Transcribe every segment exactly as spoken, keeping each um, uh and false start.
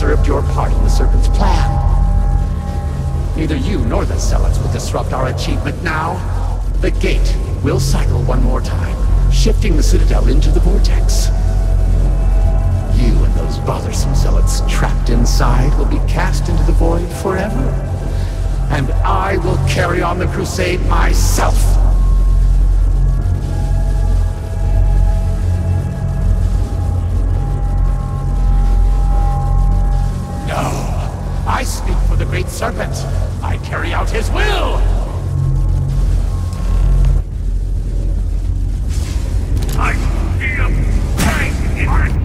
served your part in the Serpent's plan. Neither you nor the Zealots will disrupt our achievement now. The gate will cycle one more time, shifting the Citadel into the Vortex. You and those bothersome Zealots trapped inside will be cast into the void forever. And I will carry on the crusade myself. No, I speak for the Great Serpent. I carry out his will. I feel pain in my...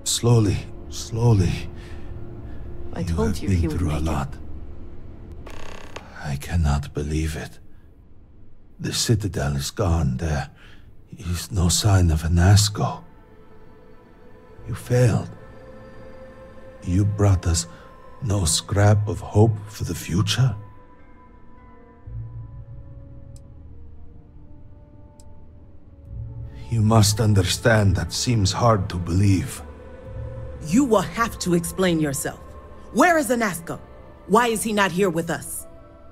Slowly, slowly. I told you, you he have would been through a make lot. I cannot believe it. The Citadel is gone. There is no sign of Anasco. You failed. You brought us no scrap of hope for the future. You must understand that seems hard to believe. You will have to explain yourself. Where is Anasco? Why is he not here with us?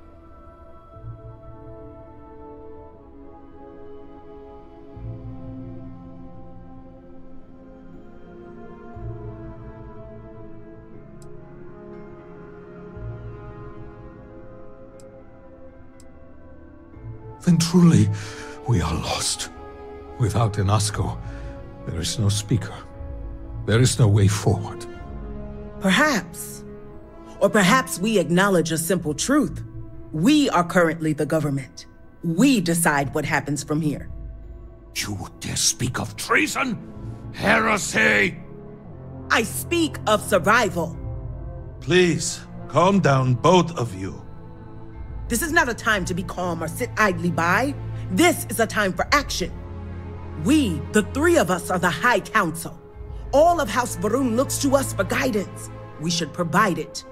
Then truly, we are lost. Without Anasco, there is no speaker. There is no way forward. Perhaps. Or perhaps we acknowledge a simple truth. We are currently the government. We decide what happens from here. You would dare speak of treason? Heresy! I speak of survival. Please, calm down, both of you. This is not a time to be calm or sit idly by. This is a time for action. We, the three of us, are the High Council. All of House Va'ruun looks to us for guidance. We should provide it.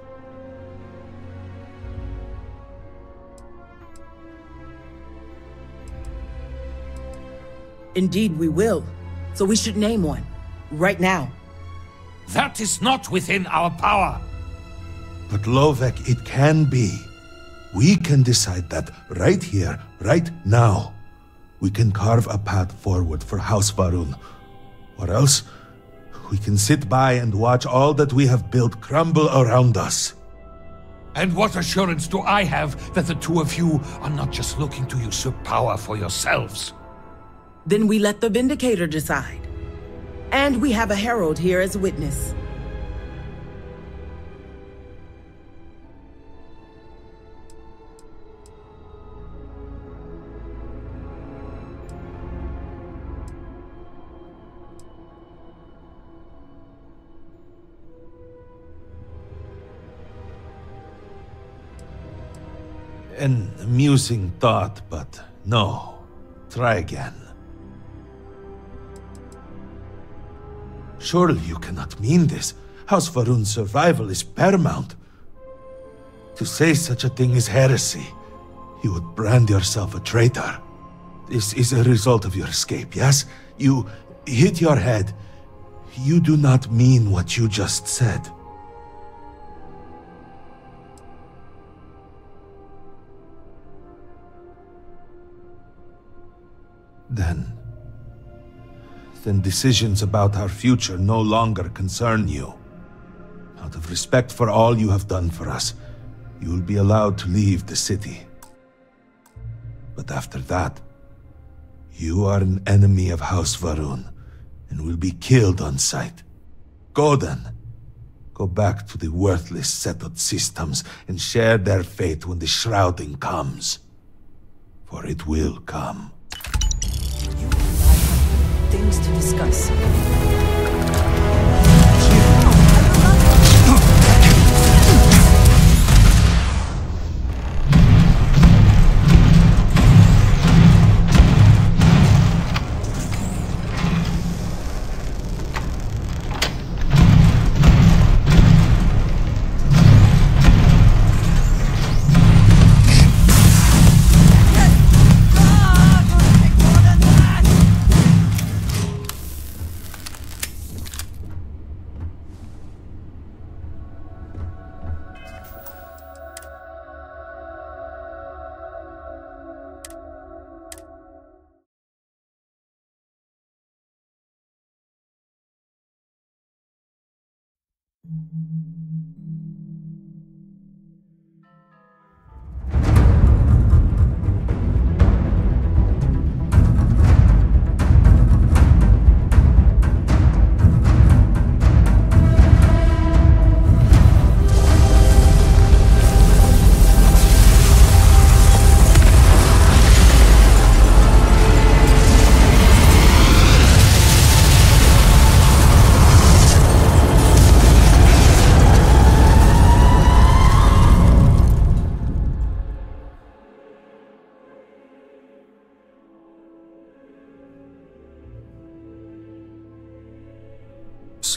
Indeed, we will. So we should name one. Right now. That is not within our power. But Lovek, it can be. We can decide that right here, right now. We can carve a path forward for House Va'ruun. Or else, we can sit by and watch all that we have built crumble around us. And what assurance do I have that the two of you are not just looking to usurp power for yourselves? Then we let the Vindicator decide. And we have a herald here as a witness. An amusing thought, but no. Try again. Surely you cannot mean this. House Va'ruun's survival is paramount. To say such a thing is heresy. You would brand yourself a traitor. This is a result of your escape, yes? You hit your head. You do not mean what you just said. Then... Then decisions about our future no longer concern you. Out of respect for all you have done for us, you will be allowed to leave the city. But after that, you are an enemy of House Va'ruun, and will be killed on sight. Go then. Go back to the worthless settled systems and share their fate when the shrouding comes. For it will come. Things to discuss.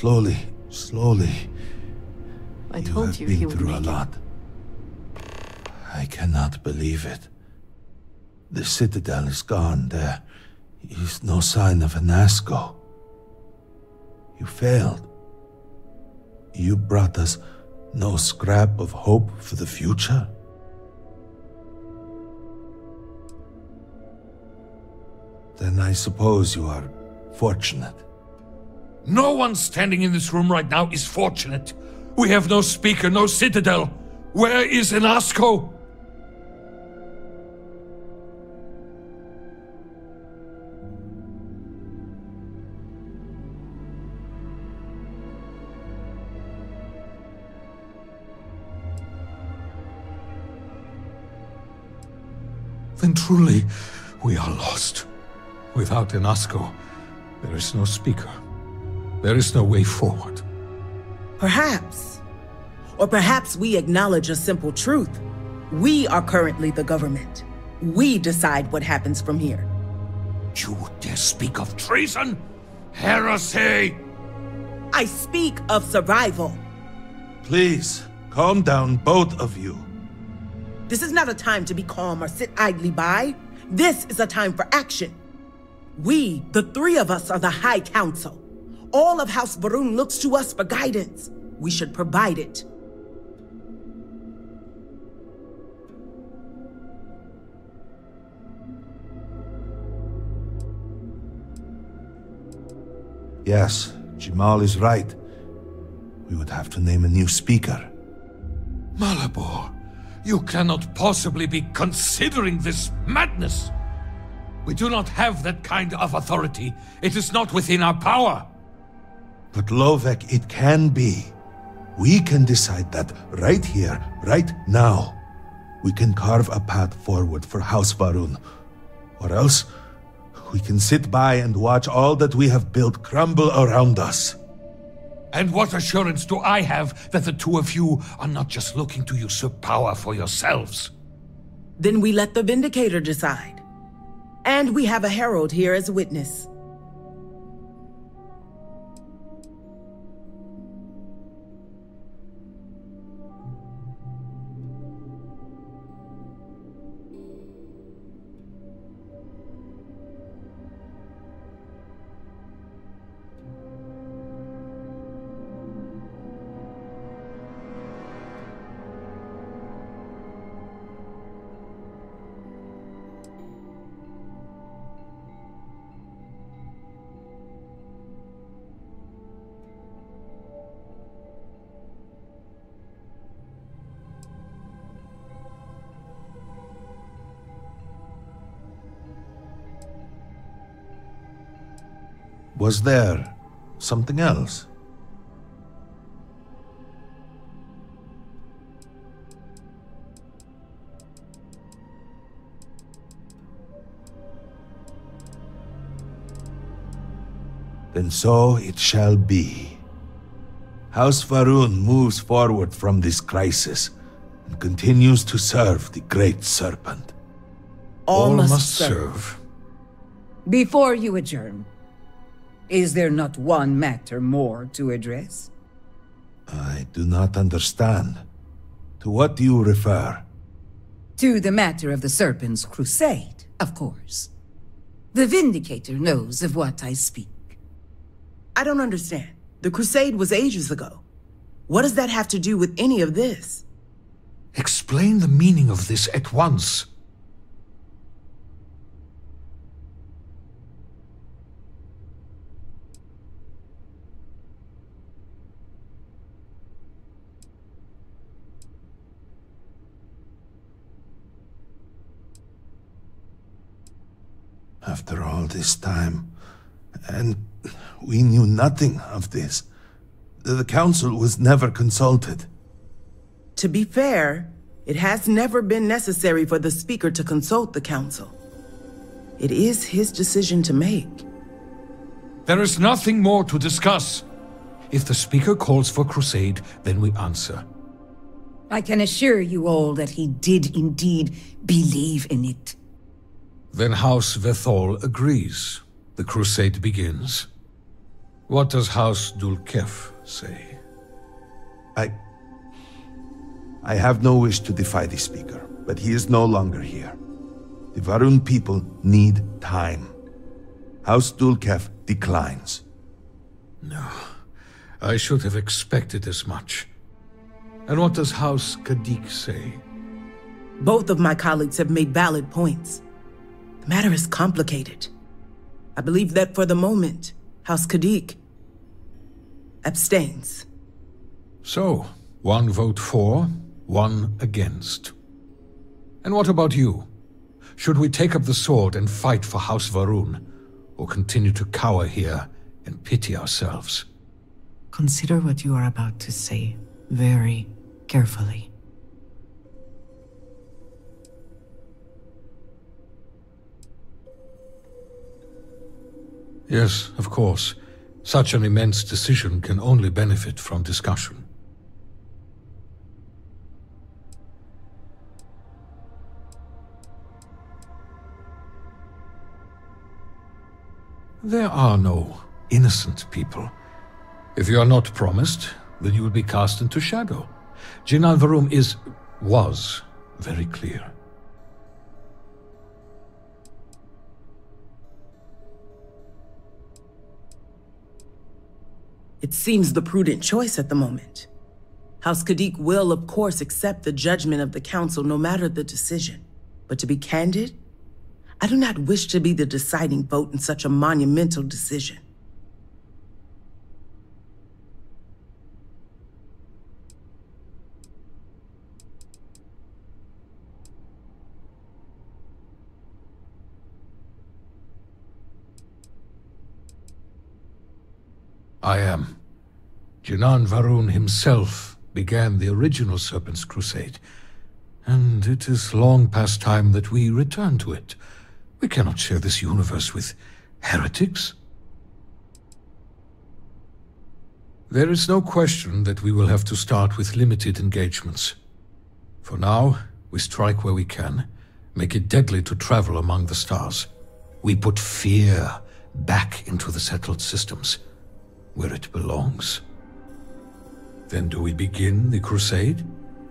Slowly, slowly. I You told have you been he would through a make it. lot. I cannot believe it. The Citadel is gone. There is no sign of Anasco. You failed. You brought us no scrap of hope for the future. Then I suppose you are fortunate. No one standing in this room right now is fortunate. We have no speaker, no citadel. Where is Anasco? Then truly, we are lost. Without Anasco, there is no speaker. There is no way forward. Perhaps. Or perhaps we acknowledge a simple truth. We are currently the government. We decide what happens from here. You dare speak of treason? Heresy! I speak of survival. Please, calm down, both of you. This is not a time to be calm or sit idly by. This is a time for action. We, the three of us, are the High Council. All of House Va'ruun looks to us for guidance. We should provide it. Yes, Jamal is right. We would have to name a new speaker. Malabor, you cannot possibly be considering this madness. We do not have that kind of authority. It is not within our power. But Lovek, it can be. We can decide that right here, right now. We can carve a path forward for House Va'ruun. Or else, we can sit by and watch all that we have built crumble around us. And what assurance do I have that the two of you are not just looking to usurp power for yourselves? Then we let the Vindicator decide. And we have a herald here as a witness. Was there something else? Then so it shall be. House Va'ruun moves forward from this crisis and continues to serve the Great Serpent. All, All must, must serve. serve. Before you adjourn, is there not one matter more to address? I do not understand. To what do you refer? To the matter of the Serpent's crusade, of course. The Vindicator knows of what I speak. I don't understand. The crusade was ages ago. What does that have to do with any of this? Explain the meaning of this at once. After all this time, and we knew nothing of this. The council was never consulted. To be fair, it has never been necessary for the speaker to consult the council. It is his decision to make. There is nothing more to discuss. If the speaker calls for crusade, then we answer. I can assure you all that he did indeed believe in it. Then House Vethal agrees. The crusade begins. What does House Dulkef say? I... I have no wish to defy the Speaker, but he is no longer here. The Va'ruun people need time. House Dulkef declines. No. I should have expected as much. And what does House Khadik say? Both of my colleagues have made valid points. The matter is complicated. I believe that for the moment, House Khadik abstains. So, one vote for, one against. And what about you? Should we take up the sword and fight for House Va'ruun, or continue to cower here and pity ourselves? Consider what you are about to say very carefully. Yes, of course. Such an immense decision can only benefit from discussion. There are no innocent people. If you are not promised, then you will be cast into shadow. Jinan Va'ruun is... was very clear. It seems the prudent choice at the moment. House Khadik will, of course, accept the judgment of the Council no matter the decision. But to be candid, I do not wish to be the deciding vote in such a monumental decision. I am. Jinan Va'ruun himself began the original Serpent's Crusade, and it is long past time that we return to it. We cannot share this universe with heretics. There is no question that we will have to start with limited engagements. For now, we strike where we can, make it deadly to travel among the stars. We put fear back into the settled systems, where it belongs. Then do we begin the crusade?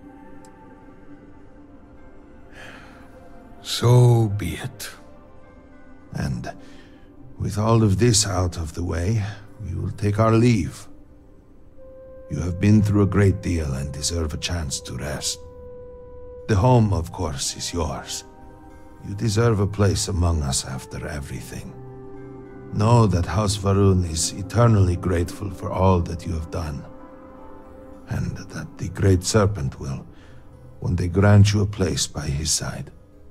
So be it. And with all of this out of the way, we will take our leave. You have been through a great deal and deserve a chance to rest. The home, of course, is yours. You deserve a place among us after everything. Know that House Va'ruun is eternally grateful for all that you have done, and that the Great Serpent will one day grant you a place by his side.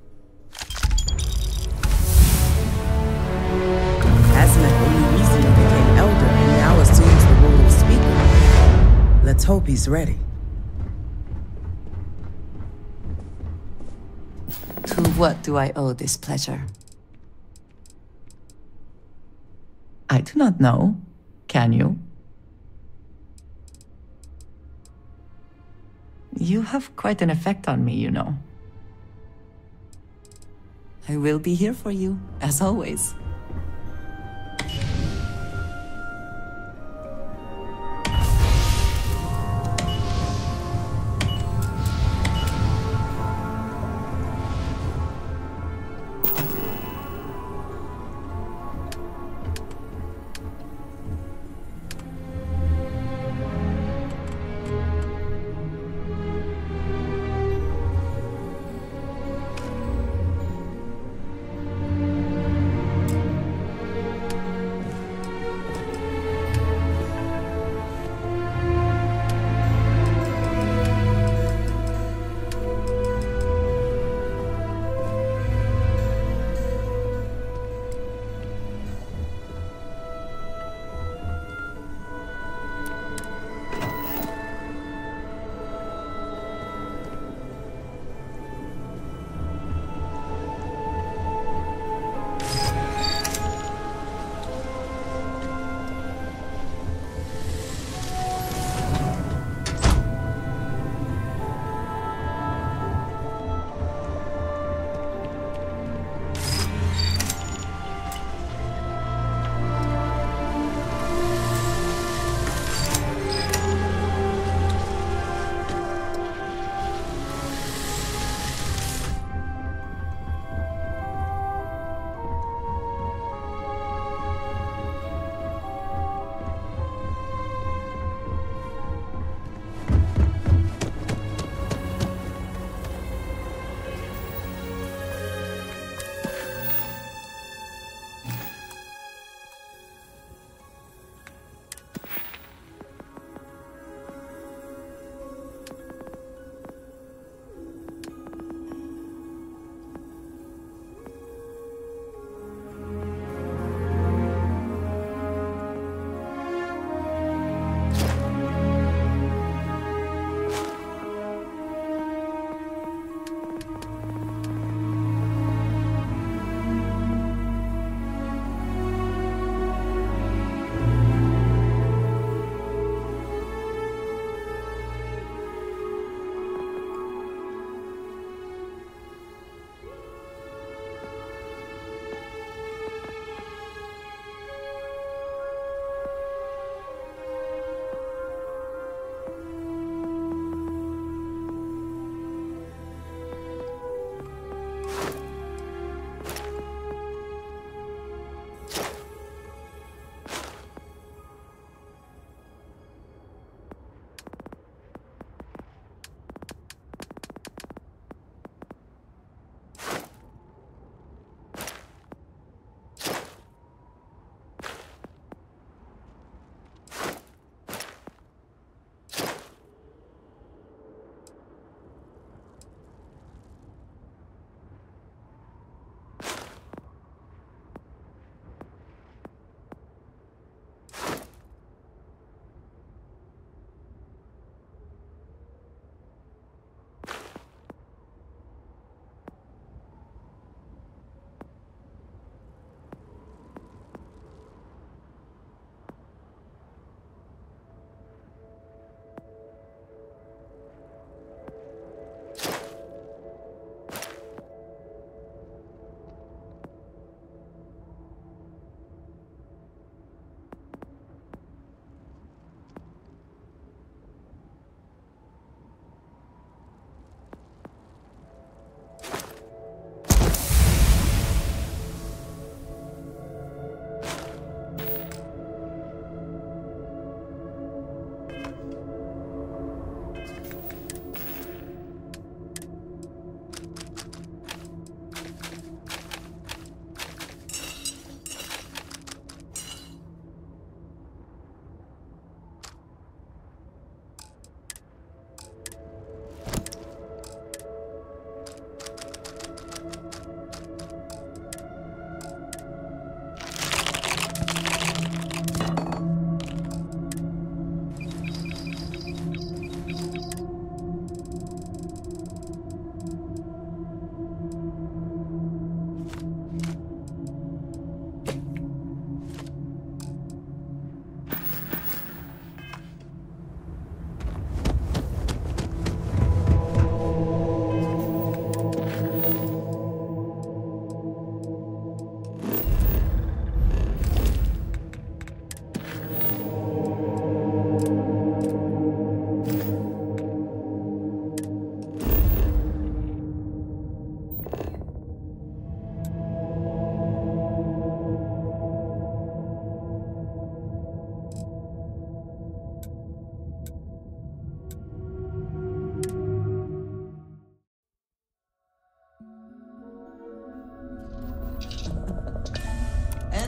Asmet only recently became elder and now assumes the role of speaker. Let's hope he's ready. To what do I owe this pleasure? I do not know. Can you? You have quite an effect on me, you know. I will be here for you, as always.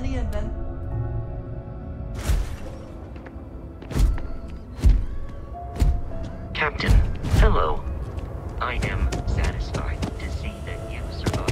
the end then. Captain, hello. I am satisfied to see that you survived.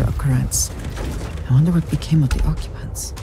rare occurrence. I wonder what became of the occupants.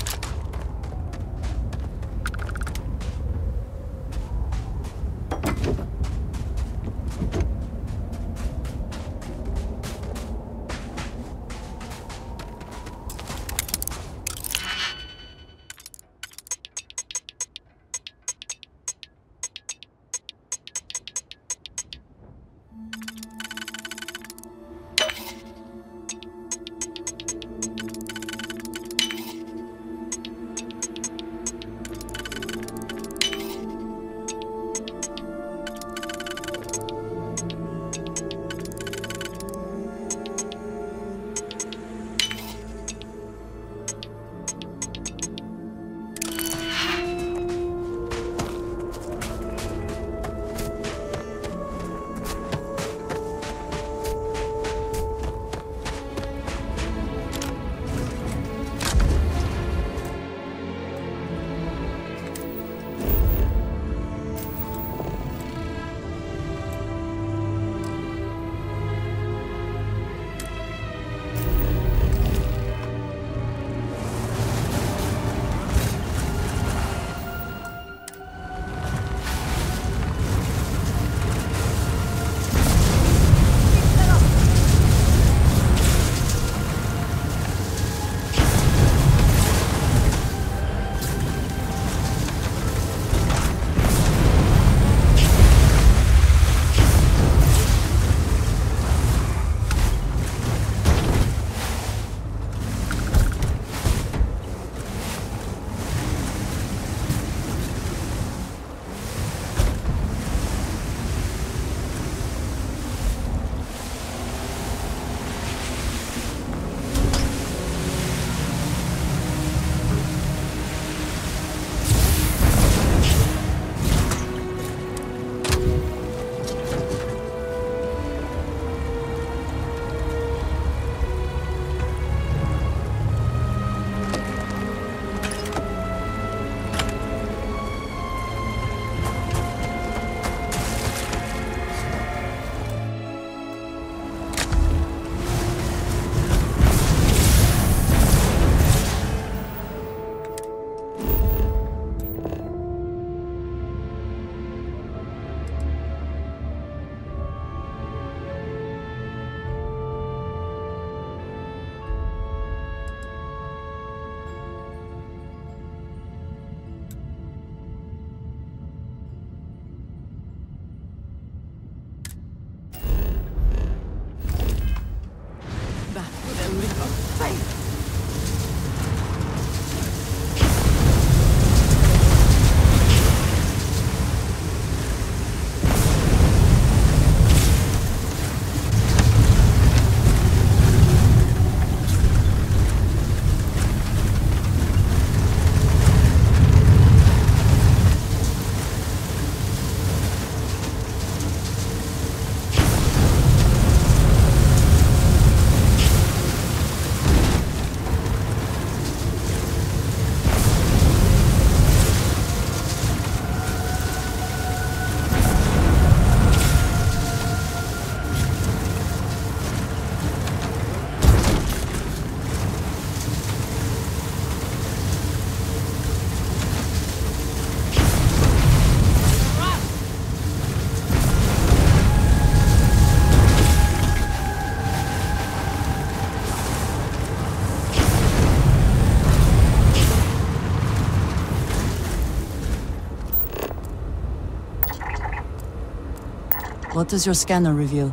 What does your scanner reveal?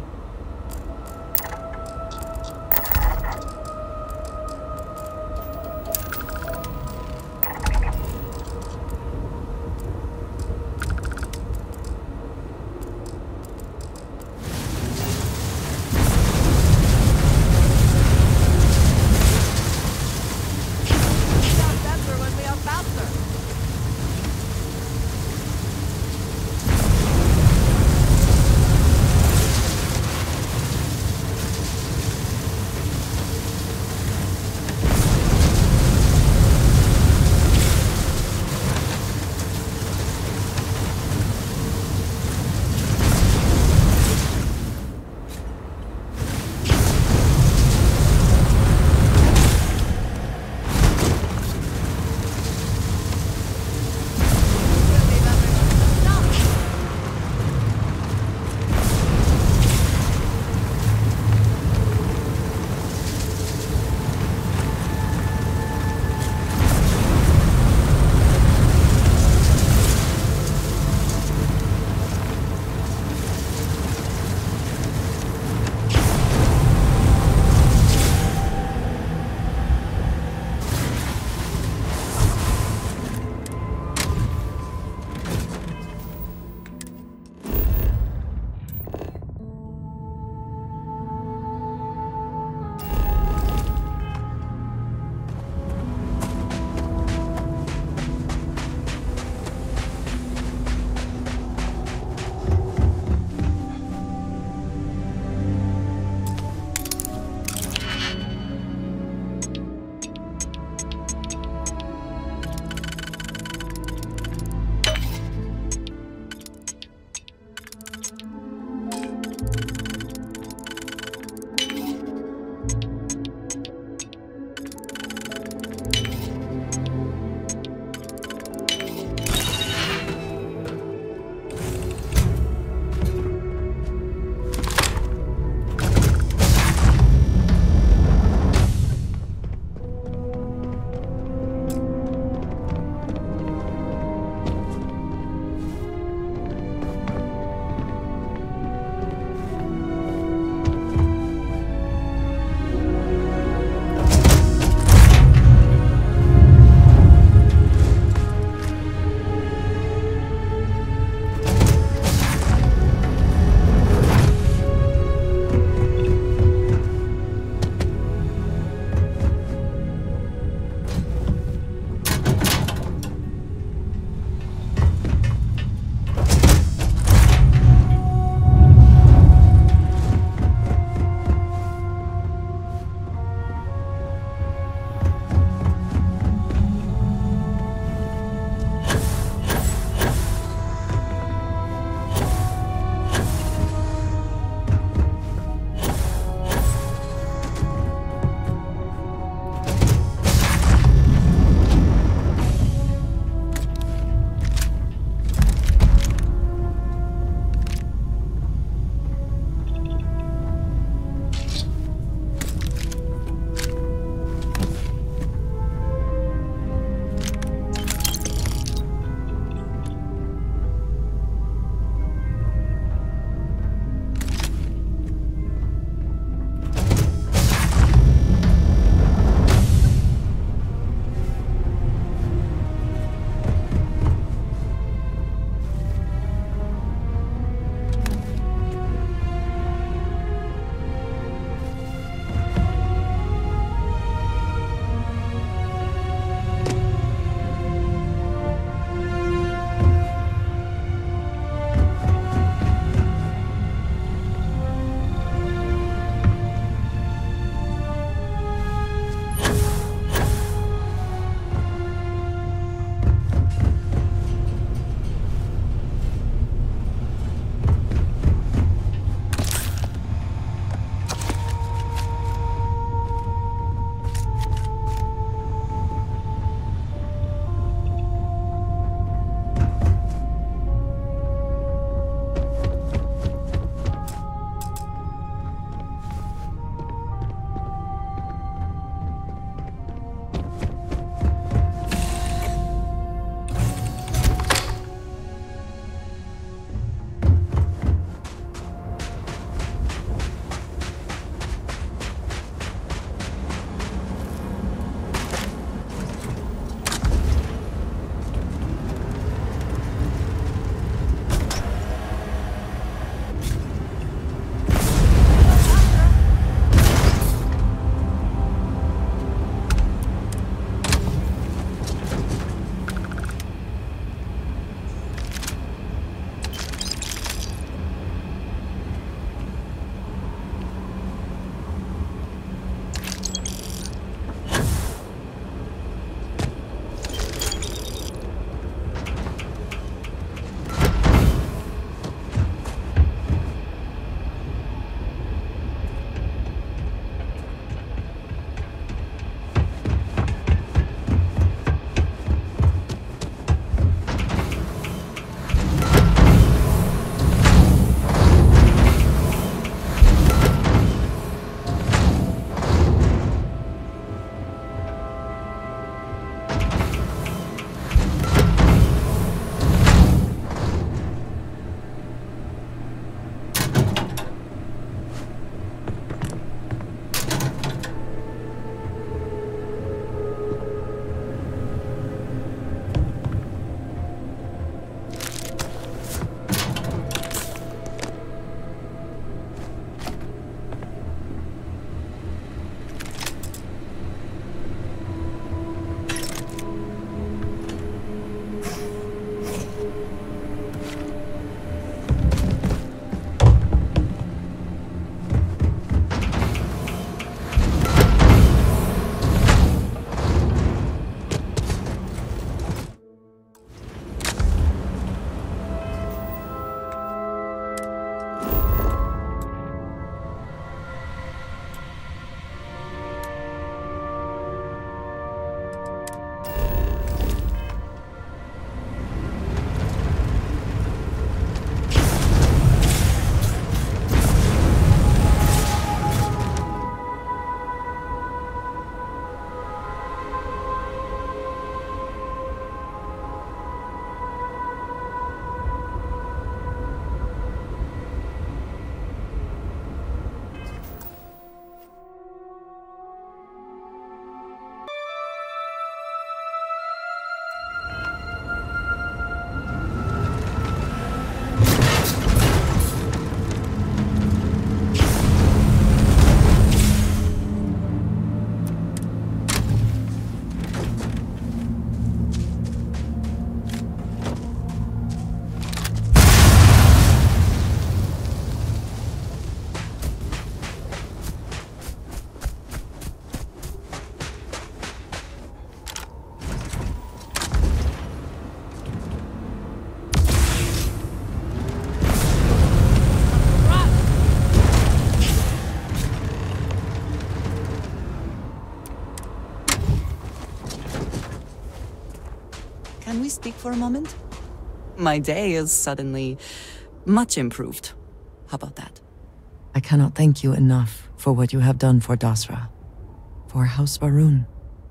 can we speak for a moment? My day is suddenly much improved. How about that? I cannot thank you enough for what you have done for Dasra. For House Va'ruun.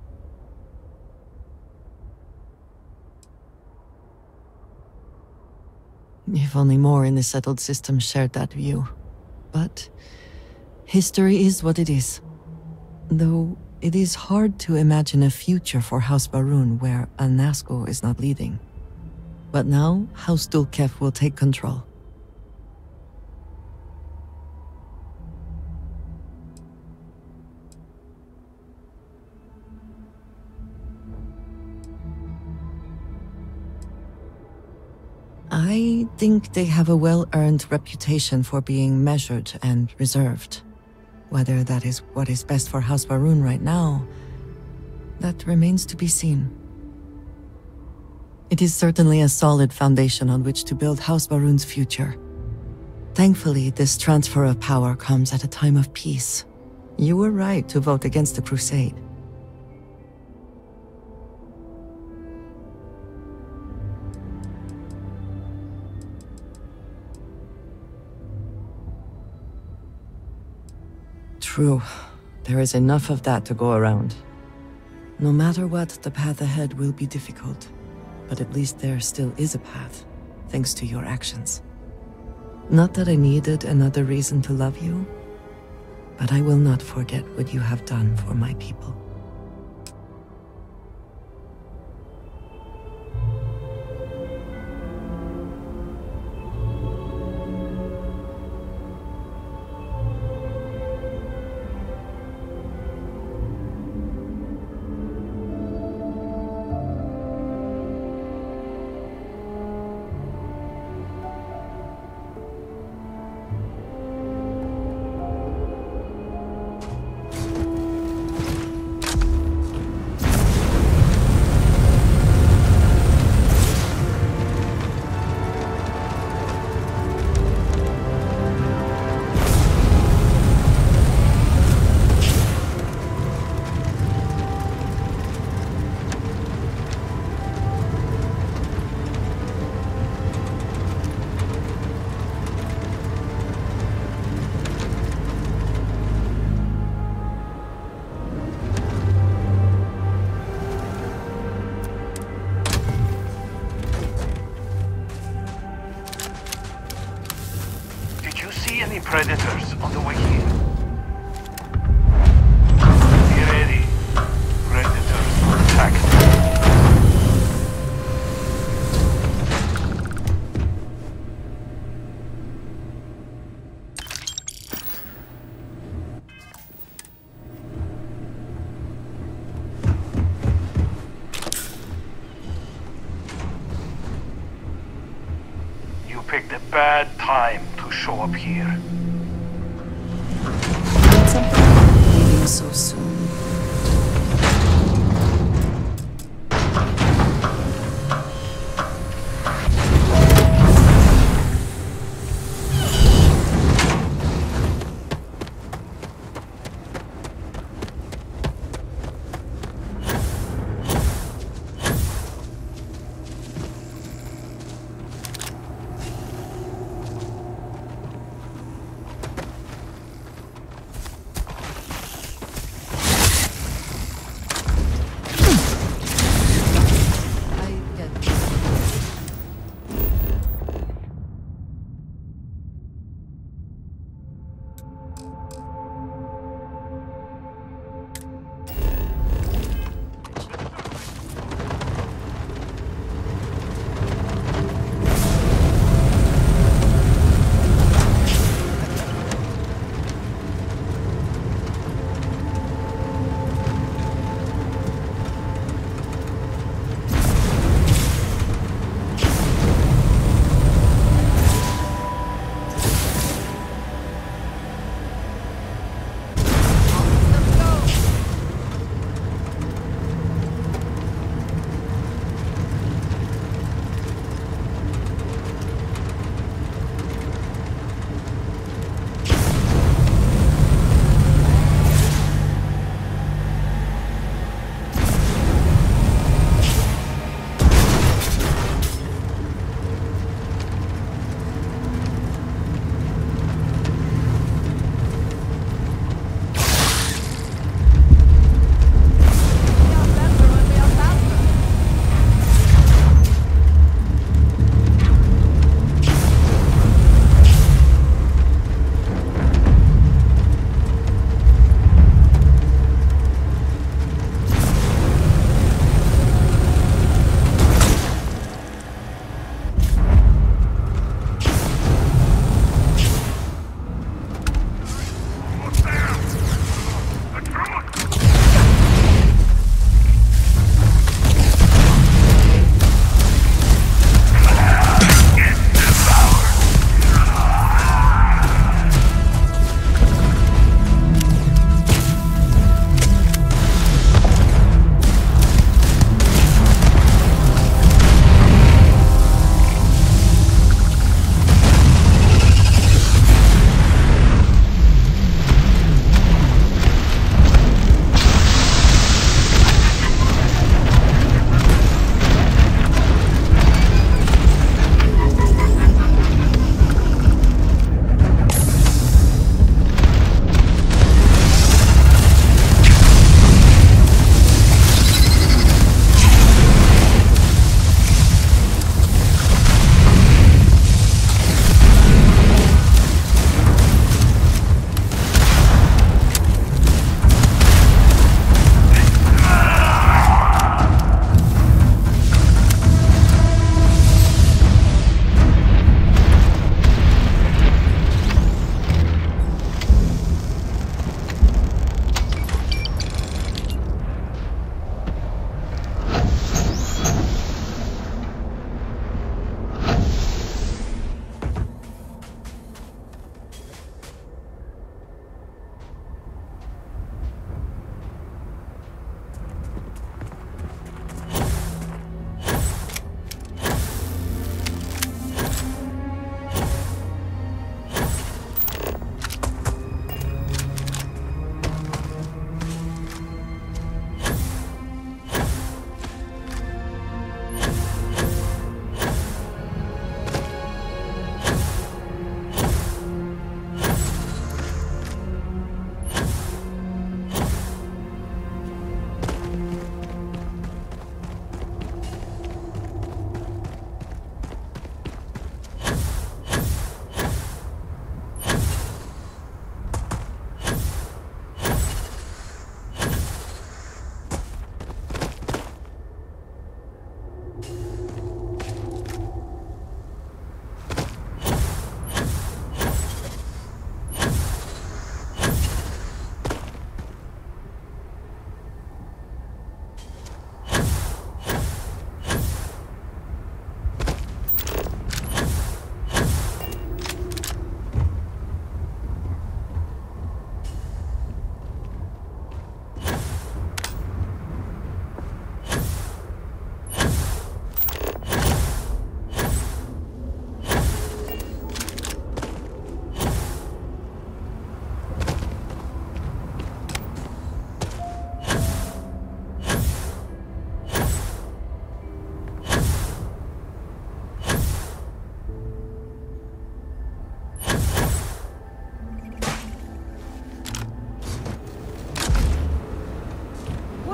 If only more in the settled system shared that view. But history is what it is. Though it is hard to imagine a future for House Va'ruun where Al Nazgul is not leading. But now, House Dulkef will take control. I think they have a well-earned reputation for being measured and reserved. Whether that is what is best for House Va'ruun right now, that remains to be seen. It is certainly a solid foundation on which to build House Va'ruun's future. Thankfully, this transfer of power comes at a time of peace. You were right to vote against the Crusade. True. There is enough of that to go around. No matter what, the path ahead will be difficult. But at least there still is a path, thanks to your actions. Not that I needed another reason to love you, but I will not forget what you have done for my people. Predators on the way here. Be ready. Predators will attack. You picked a bad time to show up here. Leaving so soon.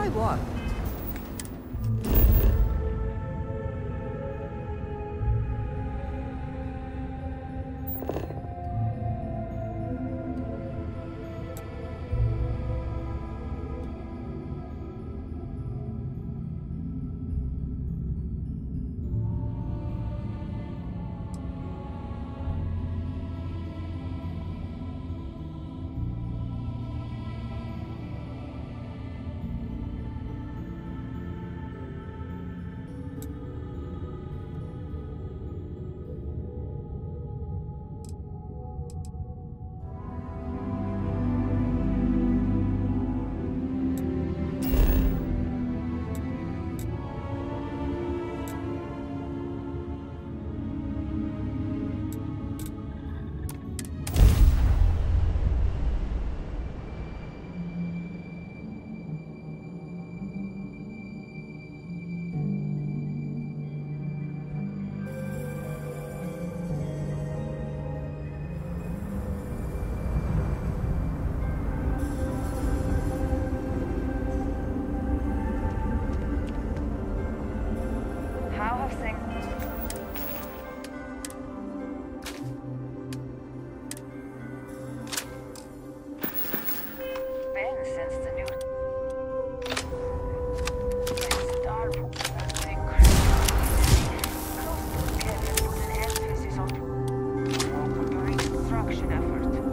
what?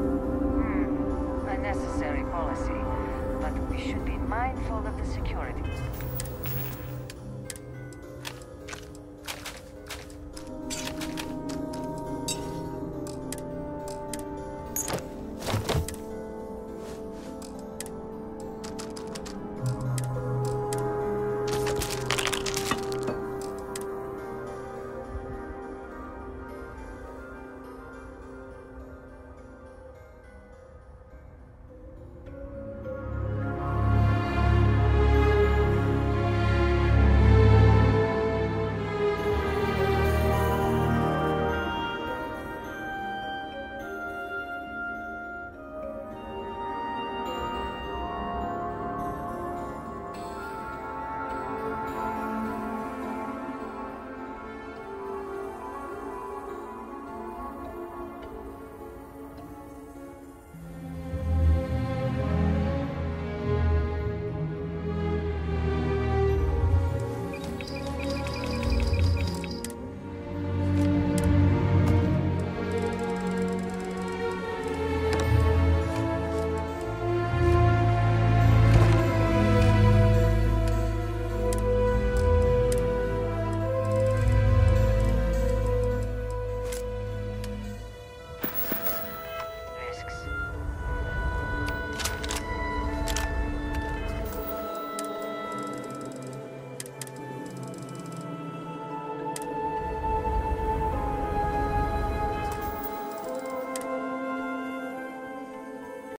Mindful of the security.